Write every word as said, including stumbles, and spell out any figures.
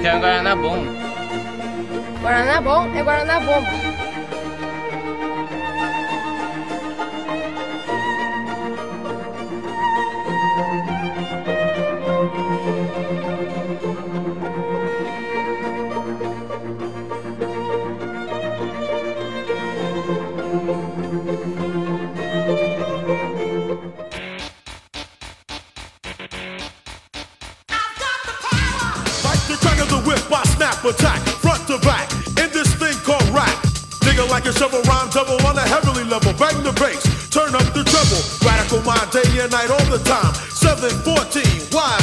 Então é Guaraná bom. Guaraná bom é Guaraná bomba. Attack, front to back, in this thing called rap. Nigga like a shovel, rhyme double on a heavenly level. Bang the bass, turn up the treble. Radical mind day and night all the time. seven fourteen, why?